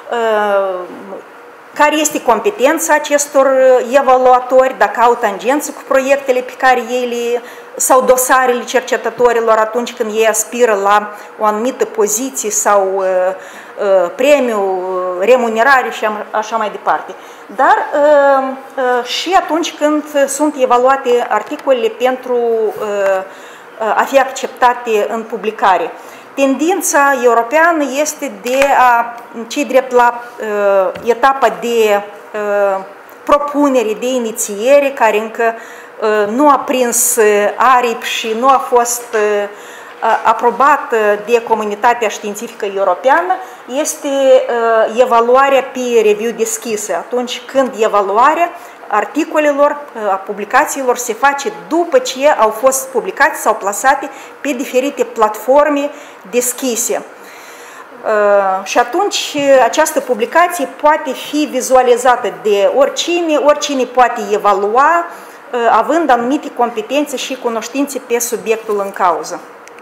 care este competența acestor evaluatori, dacă au tangență cu proiectele pe care ei sau dosarele cercetătorilor atunci când ei aspiră la o anumită poziție sau premiu, remunerare și așa mai departe. Dar și atunci când sunt evaluate articolele pentru a fi acceptate în publicare. Tendința europeană este de a cei drept la etapa de propunere, de inițiere, care încă nu a prins aripi și nu a fost aprobată de comunitatea științifică europeană, este evaluarea peer review deschisă, atunci când evaluarea articolelor, a publicațiilor se face după ce au fost publicate sau plasate pe diferite platforme deschise. Și atunci această publicație poate fi vizualizată de oricine, oricine poate evalua, având anumite competențe și cunoștințe pe subiectul în cauză.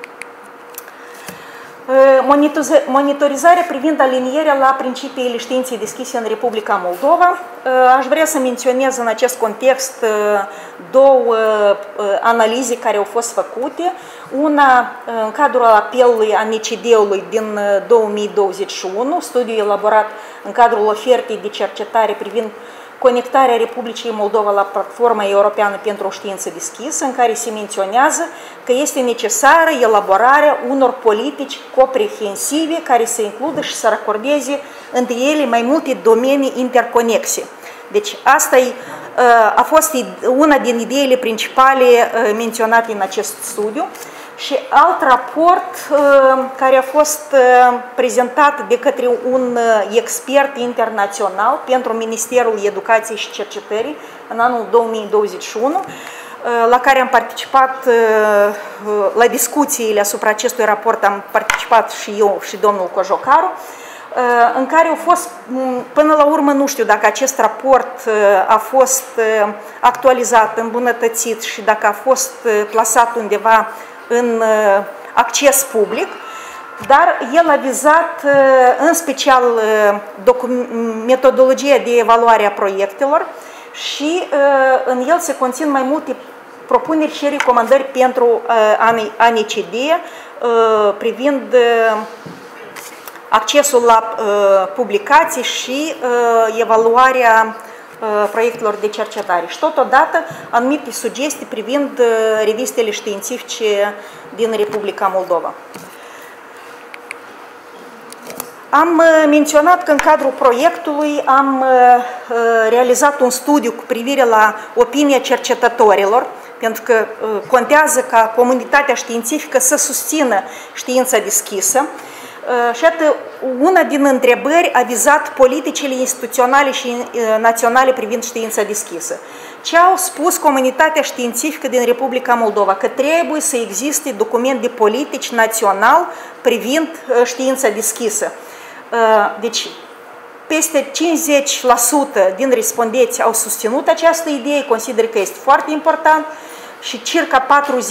Monitorizarea privind alinierea la principiile științei deschise în Republica Moldova. Aș vrea să menționez în acest context două analize care au fost făcute. Una în cadrul apelului ANCD-ului din 2021, studiu elaborat în cadrul ofertei de cercetare privind conectarea Republicii Moldova la platforma europeană pentru o știință deschisă, în care se menționează că este necesară elaborarea unor politici comprehensive care să includă și să racordeze între ele mai multe domenii interconexe. Deci asta a fost una din ideile principale menționate în acest studiu. Și alt raport care a fost prezentat de către un expert internațional pentru Ministerul Educației și Cercetării în anul 2021, la care am participat la discuțiile asupra acestui raport, am participat și eu și domnul Cojocaru, în care au fost, până la urmă nu știu dacă acest raport a fost actualizat, îmbunătățit și dacă a fost plasat undeva în acces public, dar el a vizat în special metodologia de evaluare a proiectelor și în el se conțin mai multe propuneri și recomandări pentru ANCD privind accesul la publicații și evaluarea proiectelor de cercetare și totodată anumite sugestii privind revistele științifice din Republica Moldova. Am menționat că în cadrul proiectului am realizat un studiu cu privire la opinia cercetătorilor, pentru că contează ca comunitatea științifică să susțină știința deschisă. Și iată, una din întrebări a vizat politicile instituționale și naționale privind știința deschisă. Ce au spus comunitatea științifică din Republica Moldova? Că trebuie să existe document de politici național privind știința deschisă. Deci, peste 50% din respondenți au susținut această idee, consideră că este foarte important, și circa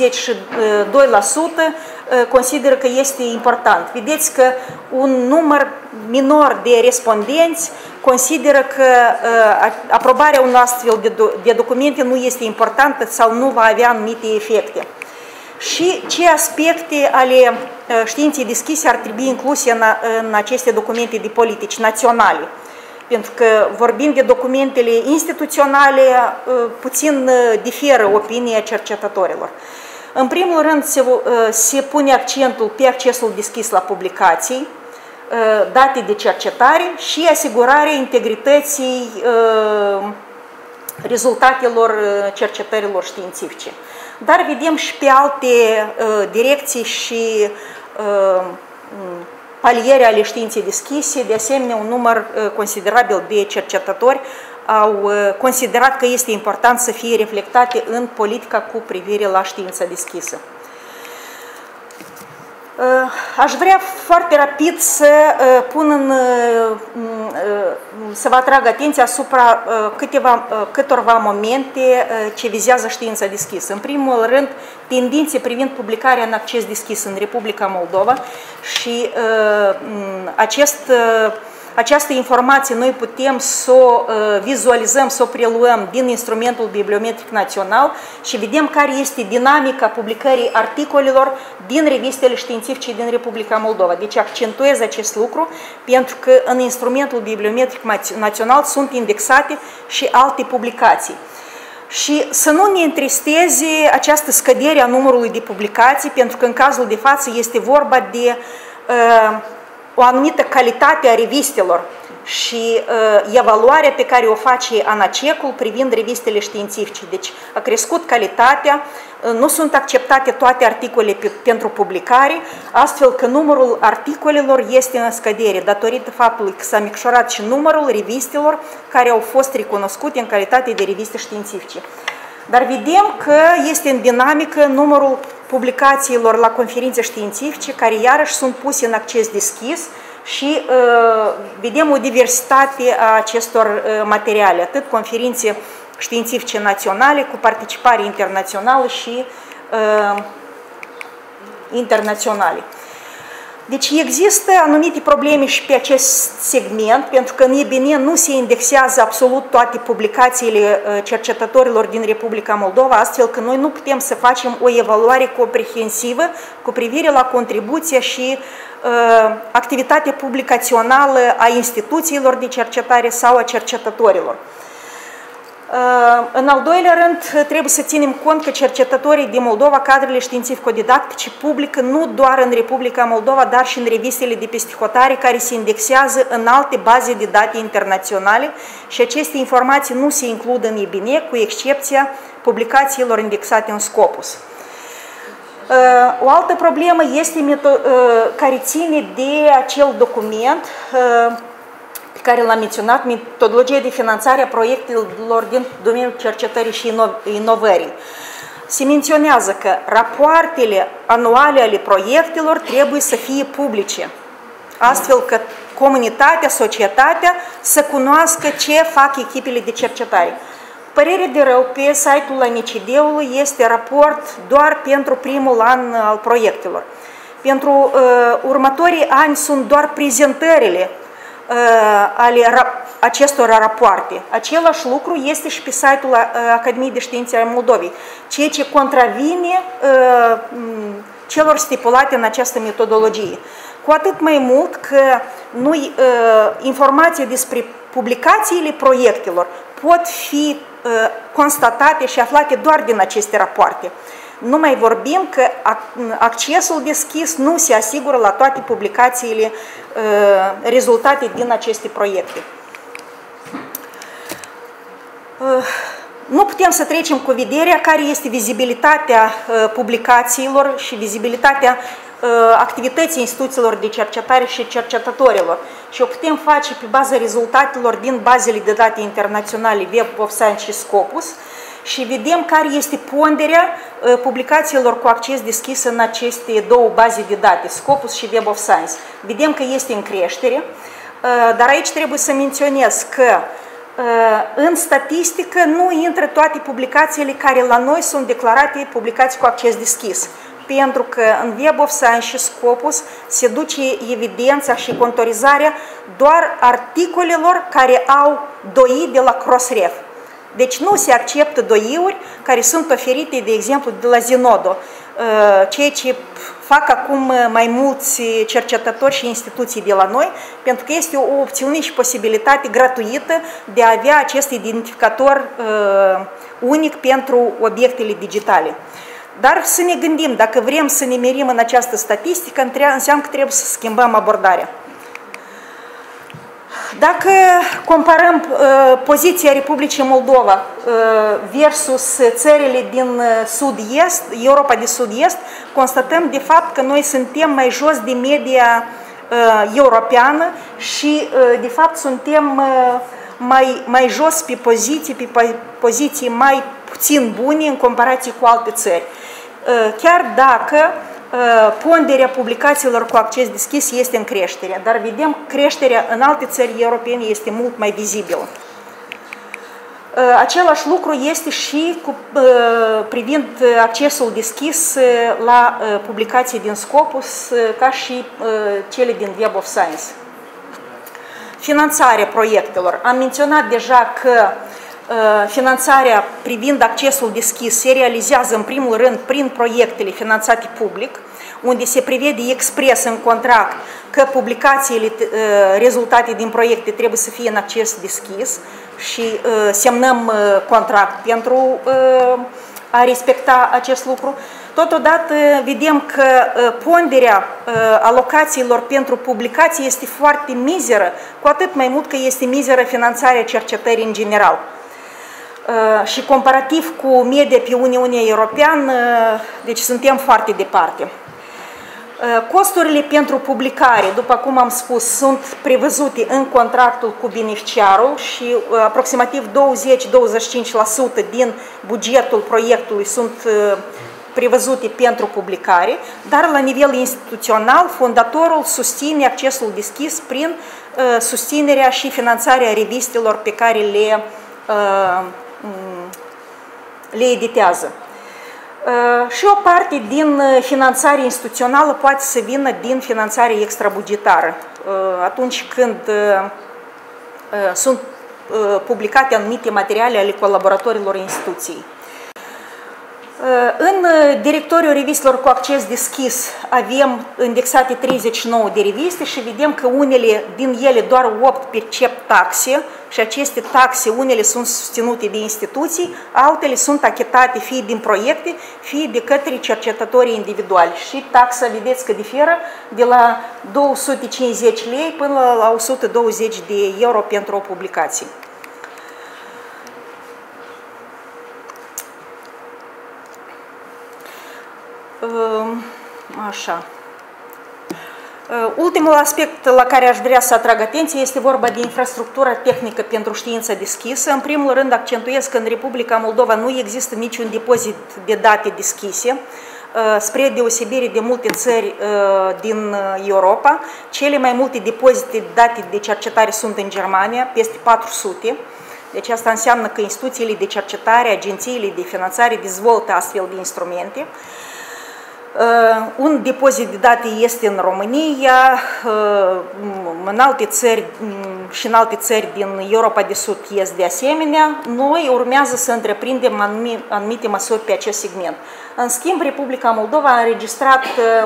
42% consideră că este important. Vedeți că un număr minor de respondenți consideră că aprobarea unor astfel de documente nu este importantă sau nu va avea anumite efecte. Și ce aspecte ale științei deschise ar trebui incluse în aceste documente de politici naționale? Pentru că vorbim de documentele instituționale, puțin diferă opinia cercetătorilor. În primul rând se pune accentul pe accesul deschis la publicații, date de cercetare și asigurarea integrității rezultatelor cercetărilor științifice. Dar vedem și pe alte direcții și paliere ale științei deschise, de asemenea un număr considerabil de cercetători au considerat că este important să fie reflectate în politica cu privire la știința deschisă. Aș vrea foarte rapid să să vă atrag atenția asupra câtorva momente ce vizează știința deschisă. În primul rând, tendințe privind publicarea în acces deschis în Republica Moldova și această informație noi putem să o vizualizăm, să o preluăm din instrumentul bibliometric național și vedem care este dinamica publicării articolelor din revistele științifice din Republica Moldova. Deci accentuez acest lucru pentru că în instrumentul bibliometric național sunt indexate și alte publicații. Și să nu ne întristeze această scădere a numărului de publicații, pentru că în cazul de față este vorba de o anumită calitate a revistelor și evaluarea pe care o face ANACEC-ul privind revistele științifice. Deci a crescut calitatea, nu sunt acceptate toate articolele pentru publicare, astfel că numărul articolelor este în scădere, datorită faptului că s-a micșorat și numărul revistelor care au fost recunoscute în calitate de reviste științifice. Dar vedem că este în dinamică numărul publicațiilor la conferințe științifice, care iarăși sunt puse în acces deschis și vedem o diversitate a acestor materiale, atât conferințe științifice naționale cu participare internațională și internaționale. Deci există anumite probleme și pe acest segment, pentru că în EBN nu se indexează absolut toate publicațiile cercetătorilor din Republica Moldova, astfel că noi nu putem să facem o evaluare comprehensivă cu privire la contribuția și activitatea publicațională a instituțiilor de cercetare sau a cercetătorilor. În al doilea rând, trebuie să ținem cont că cercetătorii din Moldova, cadrele științifico-didactice, publică nu doar în Republica Moldova, dar și în revistele de peste hotare care se indexează în alte baze de date internaționale și aceste informații nu se includ în EBN, cu excepția publicațiilor indexate în Scopus. O altă problemă este care ține de acel document pe care l-am menționat, metodologia de finanțare a proiectelor din domeniul cercetării și inovării. Se menționează că rapoartele anuale ale proiectelor trebuie să fie publice, astfel că comunitatea, societatea să cunoască ce fac echipele de cercetare. Părere de rău, pe site-ul ANCD-ului este raport doar pentru primul an al proiectelor. Pentru următorii ani sunt doar prezentările ale acestor rapoarte. Același lucru este și pe site-ul Academiei de Științe ale Moldovei, ceea ce contravine celor stipulate în această metodologie. Cu atât mai mult că informații despre publicațiile proiectelor pot fi constatate și aflate doar din aceste rapoarte. Nu mai vorbim că accesul deschis nu se asigură la toate publicațiile rezultate din aceste proiecte. Nu putem să trecem cu vederea care este vizibilitatea publicațiilor și vizibilitatea activității instituțiilor de cercetare și cercetătorilor. Și o putem face pe baza rezultatelor din bazele de date internaționale Web of Science și Scopus și vedem care este ponderea publicațiilor cu acces deschis în aceste două baze de date, Scopus și Web of Science. Vedem că este în creștere, dar aici trebuie să menționez că în statistică nu intră toate publicațiile care la noi sunt declarate publicații cu acces deschis, pentru că în Web of Science și Scopus se duce evidența și contorizarea doar articolelor care au DOI de la Crossref. Deci nu se acceptă DOI-uri care sunt oferite, de exemplu, de la Zenodo, ceea ce fac acum mai mulți cercetători și instituții de la noi, pentru că este o opțiune și posibilitate gratuită de a avea acest identificator unic pentru obiectele digitale. Dar să ne gândim, dacă vrem să ne merim în această statistică, înseamnă că trebuie să schimbăm abordarea. Dacă comparăm poziția Republicii Moldova versus țările din sud-est, Europa de sud-est, constatăm de fapt că noi suntem mai jos de media europeană și de fapt suntem mai jos pe poziții mai puțin bune în comparație cu alte țări. Chiar dacă ponderea publicațiilor cu acces deschis este în creștere, dar vedem creșterea în alte țări europene este mult mai vizibilă. Același lucru este și privind accesul deschis la publicații din Scopus, ca și cele din Web of Science. Finanțarea proiectelor. Am menționat deja că finanțarea privind accesul deschis se realizează în primul rând prin proiectele finanțate public, unde se prevede expres în contract că publicațiile rezultate din proiecte trebuie să fie în acces deschis și semnăm contract pentru a respecta acest lucru. Totodată vedem că ponderea alocațiilor pentru publicații este foarte mizeră, cu atât mai mult că este mizeră finanțarea cercetării în general. Și comparativ cu media pe Uniunea Europeană, deci suntem foarte departe. Costurile pentru publicare, după cum am spus, sunt prevăzute în contractul cu beneficiarul și aproximativ 20-25% din bugetul proiectului sunt prevăzute pentru publicare, dar la nivel instituțional, fondatorul susține accesul deschis prin susținerea și finanțarea revistelor pe care le editează. Și o parte din finanțare instituțională poate să vină din finanțare extrabugetară, atunci când sunt publicate anumite materiale ale colaboratorilor instituției. În directoriul revistelor cu acces deschis avem indexate 39 de reviste și vedem că unele din ele, doar 8 percep taxe și aceste taxe, unele sunt susținute de instituții, altele sunt achitate fie din proiecte, fie de către cercetătorii individuali. Și taxa, vedeți că diferă de la 250 lei până la 120 de euro pentru o publicație. Așa. Ultimul aspect la care aș vrea să atrag atenție este vorba de infrastructura tehnică pentru știință deschisă. În primul rând accentuez că în Republica Moldova nu există niciun depozit de date deschise, spre deosebire de multe țări din Europa. Cele mai multe depozite de date de cercetare sunt în Germania, peste 400. Deci asta înseamnă că instituțiile de cercetare, agențiile de finanțare dezvoltă astfel de instrumente. Un depozit de date este în România, în alte țări și în alte țări din Europa de Sud este de asemenea. Noi urmează să întreprindem anumite măsuri pe acest segment. În schimb, Republica Moldova a înregistrat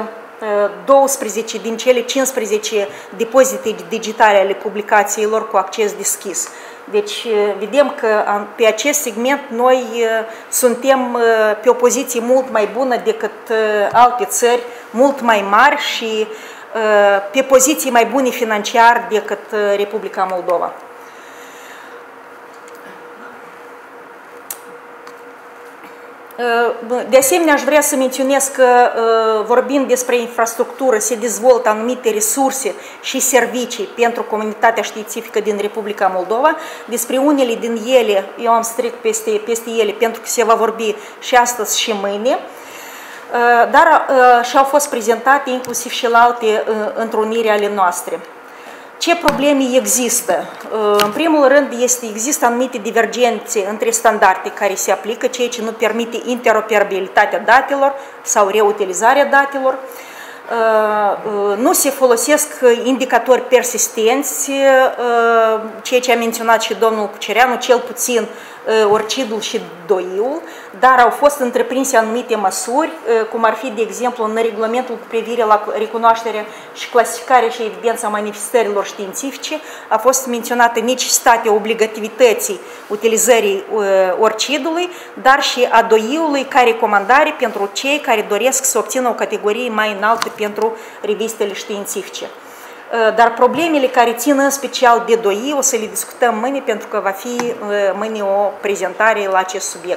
12 din cele 15 depozite digitale ale publicațiilor cu acces deschis. Deci vedem că pe acest segment noi suntem pe o poziție mult mai bună decât alte țări, mult mai mari și pe poziții mai bune financiar decât Republica Moldova. De asemenea, aș vrea să menționez că, vorbind despre infrastructură, se dezvoltă anumite resurse și servicii pentru comunitatea științifică din Republica Moldova. Despre unele din ele, eu am strict peste ele, pentru că se va vorbi și astăzi și mâine, dar și-au fost prezentate inclusiv și la alte întruniri ale noastre. Ce probleme există? În primul rând, există anumite divergențe între standarde care se aplică, ceea ce nu permite interoperabilitatea datelor sau reutilizarea datelor. Nu se folosesc indicatori persistenți, ceea ce a menționat și domnul Cucereanu, cel puțin orcidul și doiul, dar au fost întreprinse anumite măsuri, cum ar fi, de exemplu, în regulamentul cu privire la recunoașterea și clasificarea și evidența manifestărilor științifice, a fost menționată necesitatea obligativității utilizării orcidului, dar și a doiului ca recomandare pentru cei care doresc să obțină o categorie mai înaltă pentru revistele științifice. Dar problemele care țin în special de doi o să le discutăm mâine, pentru că va fi mâine o prezentare la acest subiect.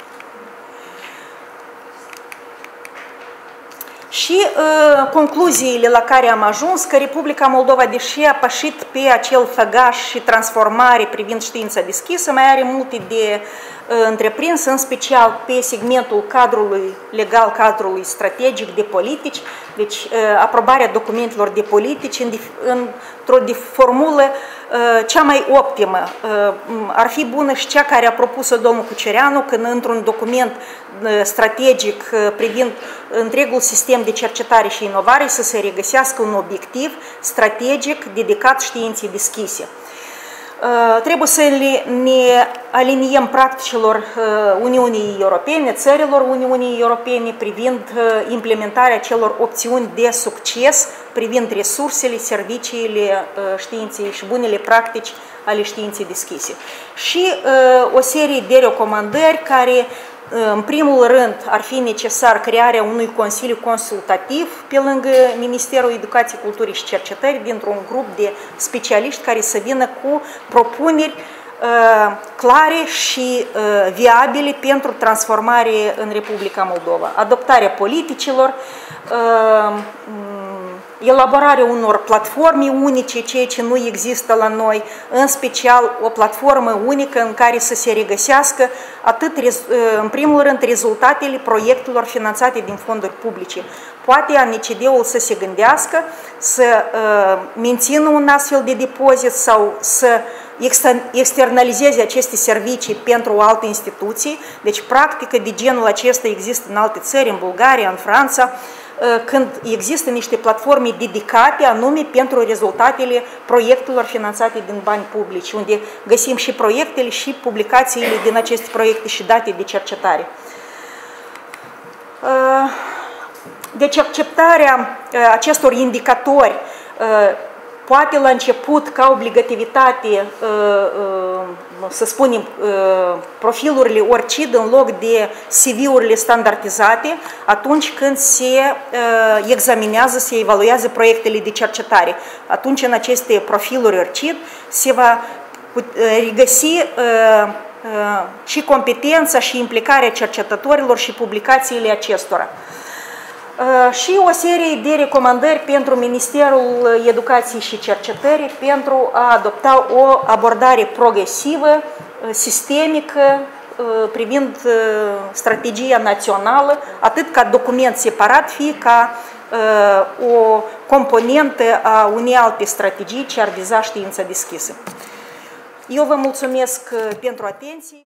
Și concluziile la care am ajuns, că Republica Moldova, deși a pășit pe acel făgaș și transformare privind știința deschisă, mai are multe de întreprins, în special pe segmentul cadrului legal, cadrului strategic de politici, deci aprobarea documentelor de politici într-o formulă cea mai optimă. Ar fi bună și cea care a propus-o domnul Cucereanu, când într-un document strategic privind întregul sistem de cercetare și inovare să se regăsească un obiectiv strategic dedicat științei deschise. Trebuie să ne aliniem practicilor Uniunii Europene, țărilor Uniunii Europene, privind implementarea celor opțiuni de succes, privind resursele, serviciile științei și bunele practici ale științei deschise. Și o serie de recomandări care, în primul rând, ar fi necesar crearea unui consiliu consultativ pe lângă Ministerul Educației, Culturii și Cercetării, dintr-un grup de specialiști care să vină cu propuneri clare și viabile pentru transformare în Republica Moldova. Adoptarea politicilor, elaborarea unor platforme unice, ceea ce nu există la noi, în special o platformă unică în care să se regăsească atât, în primul rând, rezultatele proiectelor finanțate din fonduri publice. Poate ANCD-ul să se gândească să mențină un astfel de depozit sau să externalizeze aceste servicii pentru o altă instituție. Deci practică de genul acesta există în alte țări, în Bulgaria, în Franța, când există niște platforme dedicate anume pentru rezultatele proiectelor finanțate din bani publici, unde găsim și proiectele și publicațiile din aceste proiecte și date de cercetare. Deci acceptarea acestor indicatori, poate la început ca obligativitate, să spunem, profilurile ORCID în loc de CV-urile standardizate, atunci când se examinează, se evaluează proiectele de cercetare. Atunci în aceste profiluri ORCID se va regăsi și competența și implicarea cercetătorilor și publicațiile acestora. Și o serie de recomandări pentru Ministerul Educației și Cercetării pentru a adopta o abordare progresivă, sistemică, privind strategia națională, atât ca document separat, fie ca o componentă a unei alte strategii ce ar viza știința deschisă. Eu vă mulțumesc pentru atenție.